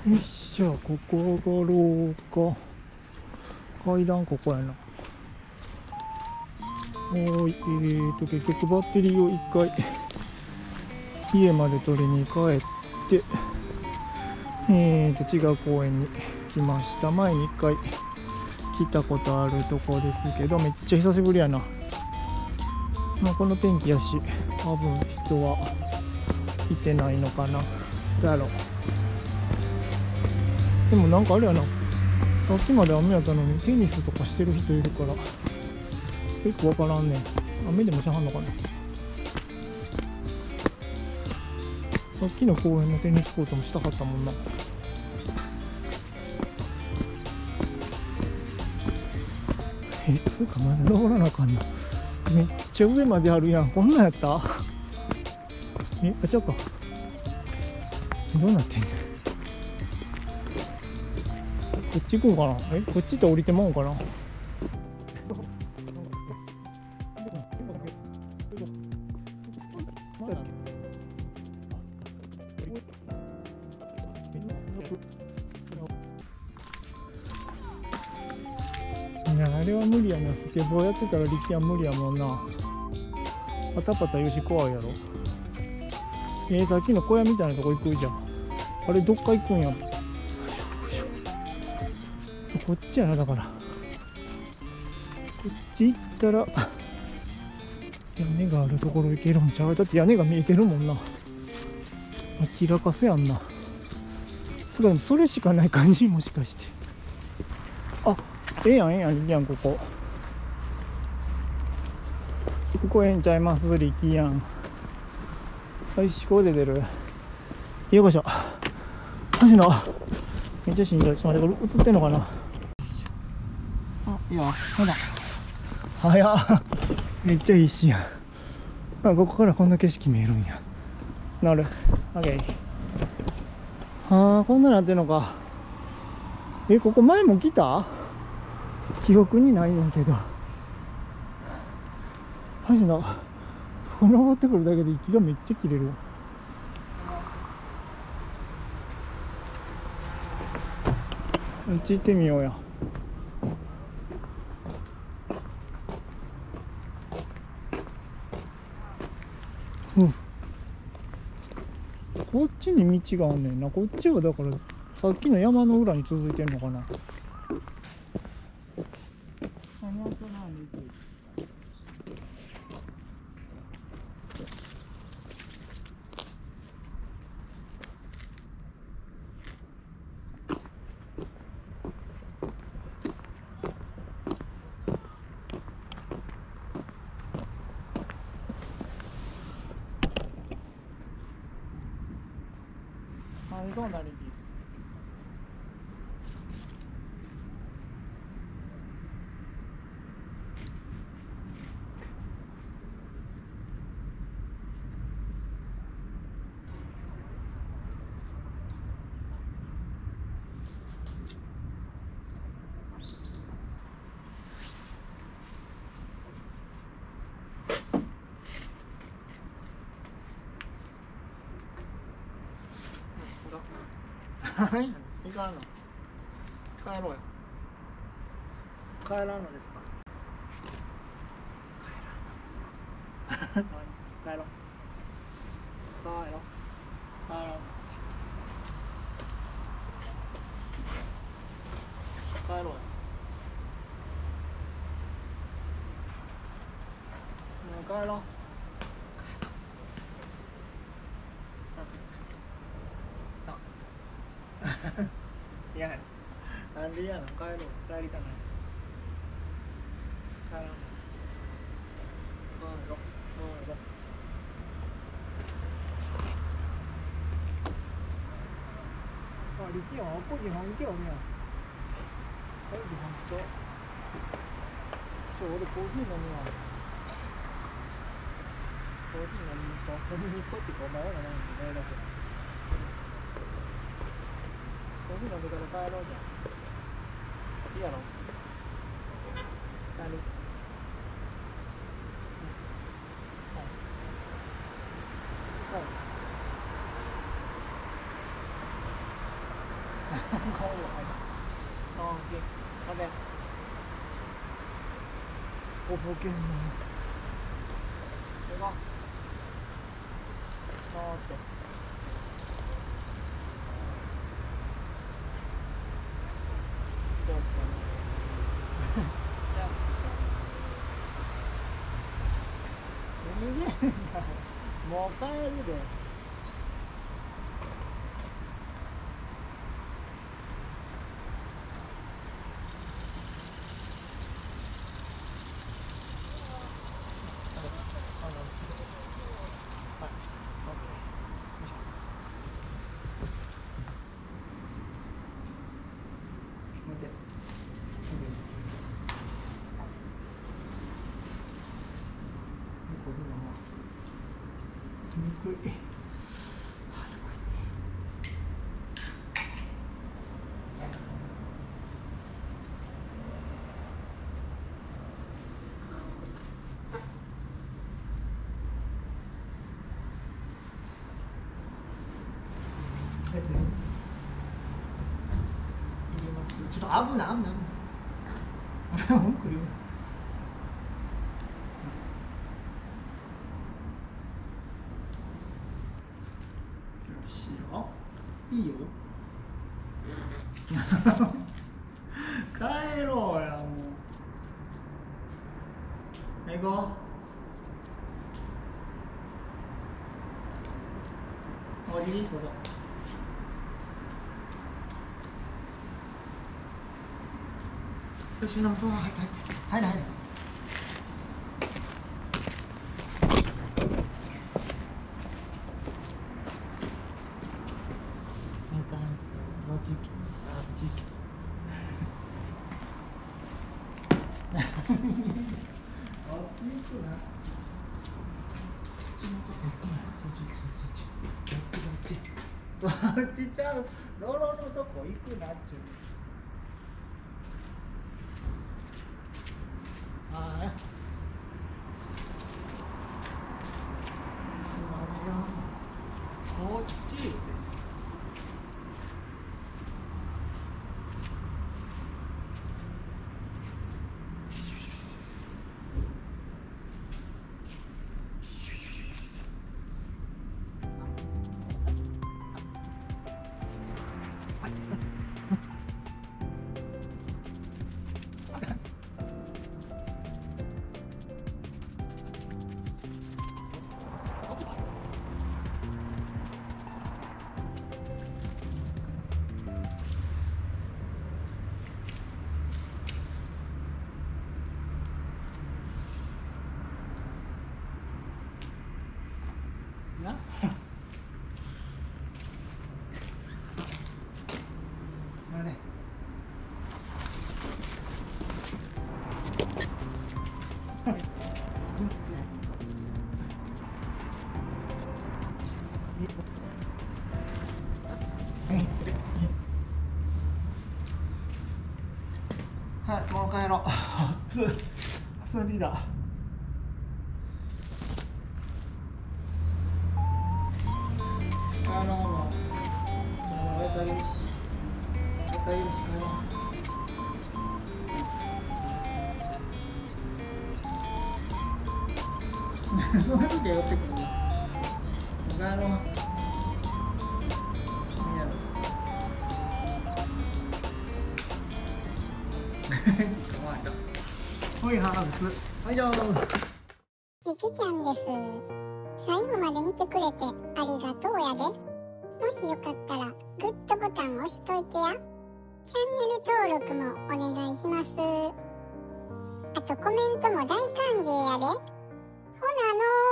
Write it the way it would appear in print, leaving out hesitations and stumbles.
よっしゃ、ここ上がろうか。階段ここやな。結局バッテリーを一回家まで取りに帰って、違う公園に来ました。前に一回来たことあるとこですけど、めっちゃ久しぶりやな。まあ、この天気やし、多分人はいてないのかな。どうやろう。でもなんかあれやな、さっきまで雨やったのにテニスとかしてる人いるから結構わからんね。雨でもしはんのかな。さっきの公園のテニスコートもしたかったもんな。つうかまだ登らなあかんな。めっちゃ上まであるやん。こんなんやった？あ、ちゃうか。どうなってんねん。こっち行くんかな。こっちって降りてまうんかな。いや、あれは無理やな。スケボーやってたら力は無理やもんな。パタパタ言うし怖いやろ。さっきの小屋みたいなとこ行くじゃん。あれどっか行くんや。こっちやな。だからこっち行ったら屋根があるところ行けるんちゃう。だって屋根が見えてるもんな。明らかせやんな。それしかない感じ。もしかして。あ、ええやんええやん。いいやん。ここええんちゃいます。力やん。よし、ここで出る。よいしょ。橋のめっちゃしんどい。ちょっと待って、これ映ってんのかな。あ、いいよ。ほら早っ。めっちゃいいしやん。ここからこんな景色見えるんや。なる。オッケー。こんななってんのか。ここ前も来た？記憶にないねんけど。橋のここ登ってくるだけで息がめっちゃ切れるわ。うち行ってみようや。こっちに道があんねんな。こっちはだからさっきの山の裏に続いてんのかな。どうなりはい、行かんの。帰ろうよ。帰らんのですか。帰ろう。帰ろう。帰ろう。帰ろうよ。帰ろう。いや、なんで嫌なの。帰ろう。帰りたない。帰ろう。帰ろう。あ、力やん。あっこ自販機あるやん。自販機と。俺コーヒー飲むわ。コーヒー飲みに行こう。飲みに行こうっていうか、お前は飲まないんで、だけ。コーヒー飲んでから帰ろうじゃん。いいやろ。帰る。はい。 待て。おぼけんな。行こう。回って。どうですかね。いや。逃げんな。もう帰るで。にくい。ちょっと危ない危ない危ない。文句言うな。よしよ。いいよ。帰ろうやもう。行こう。おじぎここ。よし、みんなもそう入って入って入れ入れ。どっち行け。あっち行け。あっち行くな。そっちちゃう。泥のとこ行くなっちゅう。ああ。こっち。な。あれ。はい、もう帰ろう。暑い。暑なってきた。もう。おやつあげるし。おやつあげるし、帰ろう。そんな時は寄ってくる。帰ろう。ほい、ハーブス。はいよ。 みきちゃんです。最後まで見てくれてありがとうやで。もしよかったらグッドボタン押しといてや。チャンネル登録もお願いします。あとコメントも大歓迎やで。ほなのー。